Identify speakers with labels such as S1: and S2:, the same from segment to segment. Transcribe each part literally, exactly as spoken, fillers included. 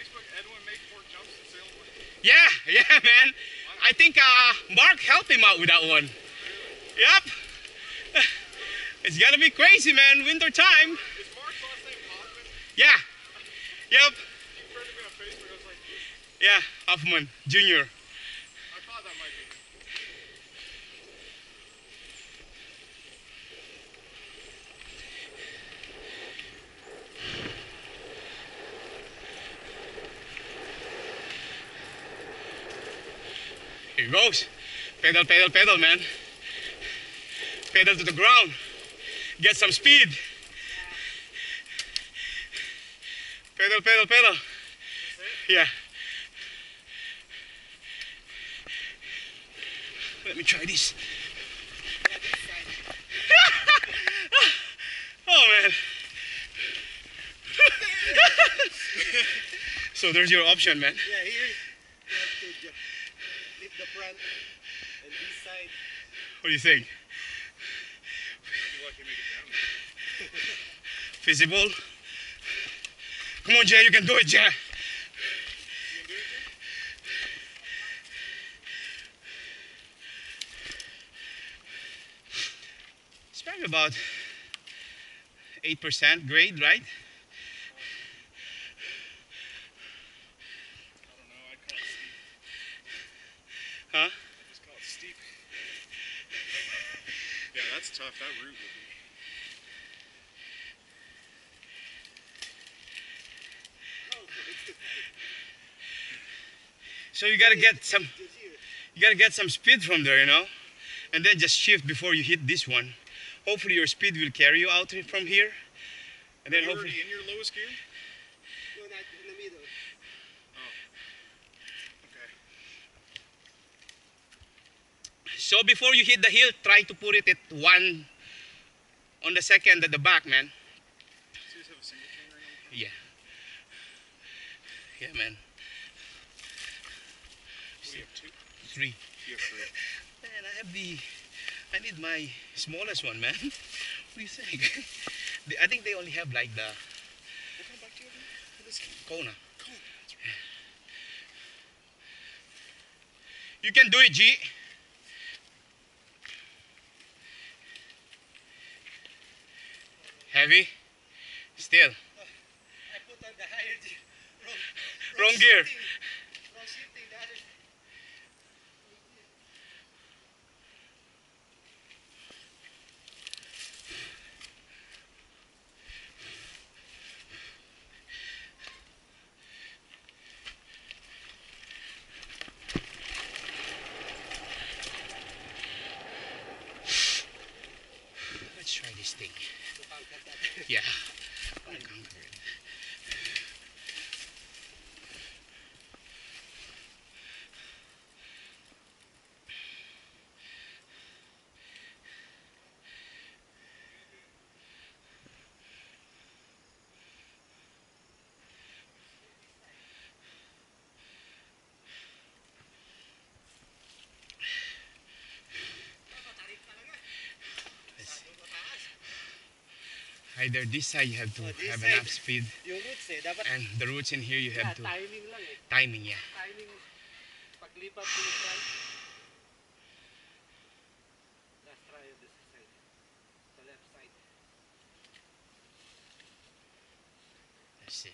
S1: Facebook Edwin make more jumps than Salem Lake?
S2: Yeah, yeah, man. I think uh, Mark helped him out with that one. Yep. It's gotta be crazy, man. Winter time.
S1: Is Mark's last name Hoffman?
S2: Yeah. Yep.
S1: He friended me on Facebook. I was like,
S2: Yeah, Hoffman Junior
S1: I thought that might be.
S2: Here goes. Pedal, pedal, pedal, man. Pedal to the ground. Get some speed. Pedal, pedal, pedal. Yeah. Let me try this. Oh, man. So there's your option, man.
S3: Yeah, here you have to just lift the front and this side.
S2: What do you think?
S1: You're lucky to make it down.
S2: Feasible? Come on, Jay, you can do it, Jay.
S1: You can do it, Jay?
S2: It's probably about eight percent grade, right?
S1: I don't know. I'd call it steep.
S2: Huh?
S1: I'd just call it steep. Yeah, that's tough. That route would be.
S2: So you gotta get some,
S3: Just here.
S2: you gotta get some speed from there, you know, and then just shift before you hit this one. Hopefully your speed will carry you out from here, and then
S1: Are you
S2: hopefully.
S1: already in your lowest gear?
S3: No, not in the middle.
S1: Okay.
S2: So before you hit the hill, try to put it at one on the second at the back, man.
S1: So you just have a single chain ring on the front?
S2: Yeah. Yeah, man.
S1: What do you have, two?
S2: Three.
S1: You have three.
S2: Man, I have the. I need my smallest one, man. What do you think? The- I think they only have like the
S1: What kind of bike do you have for this?
S2: Kona.
S1: Cool. That's right.
S2: You can do it, G. Heavy. Still.
S3: I put on the higher gear. Wrong,
S2: Wrong gear.
S3: shifting. Wrong shifting. The other.
S2: Let's try this thing.
S3: To conquer that.
S2: Yeah. I wanna conquer it. Let's see. Either this side you have to
S3: Oh, this
S2: have
S3: side.
S2: enough speed,
S3: Yung roots eh, dapat
S2: and the roots in here you
S3: yeah,
S2: have to
S3: timing lang eh.
S2: timing, yeah.
S3: Timing. Paglipat to the front. Let's try this side. The left side.
S2: Let's see.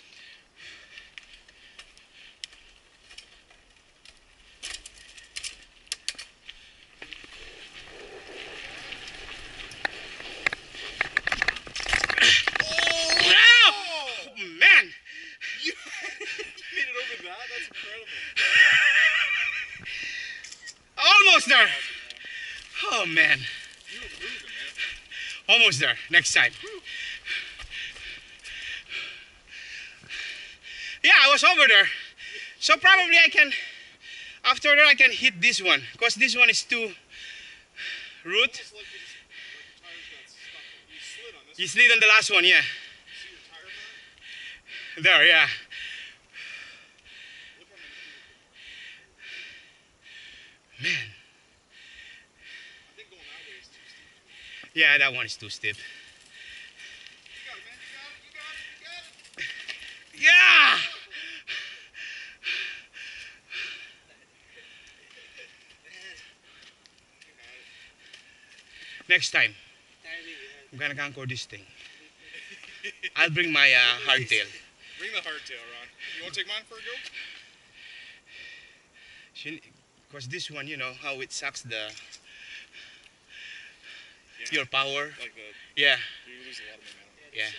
S2: Oh, man!
S1: You made it over that? That's incredible.
S2: Almost there.
S1: Awesome, man.
S2: Oh man,
S1: You were moving, man.
S2: almost there. Next time. Yeah, I was over there. So probably I can, after that I can hit this one, because this one is too root.
S1: Almost like you just, like your tires got stuck. You slid on this.
S2: You slid on the last one, yeah.
S1: See your tire burn?
S2: There, yeah.
S1: Look how many people.
S2: Man,
S1: I think going that way is too steep.
S2: yeah, that one is too steep.
S1: You got it, man. You got it. You got it. You got it.
S2: Yeah! Next time,
S3: Timing, yeah.
S2: I'm gonna conquer this thing. I'll bring my uh, hardtail.
S1: Bring the hardtail, Ron. You want to take mine for a go?
S2: Because this one, you know, how it sucks the
S1: Yeah.
S2: your power.
S1: Like the,
S2: Yeah,
S1: you lose a lot of momentum.
S2: yeah.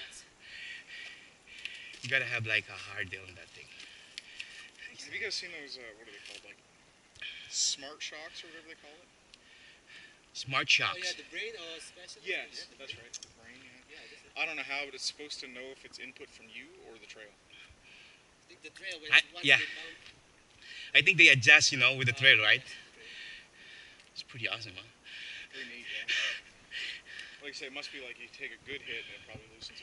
S2: You gotta have like a hardtail on that thing.
S1: Have you guys seen those, uh, what are they called? Like smart shocks or whatever they call it?
S2: Smart
S3: Oh
S2: shocks.
S3: yeah, the brain or special?
S1: Yes,
S3: Yeah, the
S1: that's
S3: brain.
S1: right. The brain, yeah.
S3: Yeah, this is,
S1: I don't know how, but it's supposed to know if it's input from you or the trail.
S3: I think the trail when
S2: I-
S3: once
S2: yeah.
S3: they bound.
S2: I think they adjust, you know, with the trail, right?
S3: Okay.
S2: It's pretty awesome, huh?
S1: Pretty neat, yeah. Like I say, it must be like you take a good hit and it probably loosens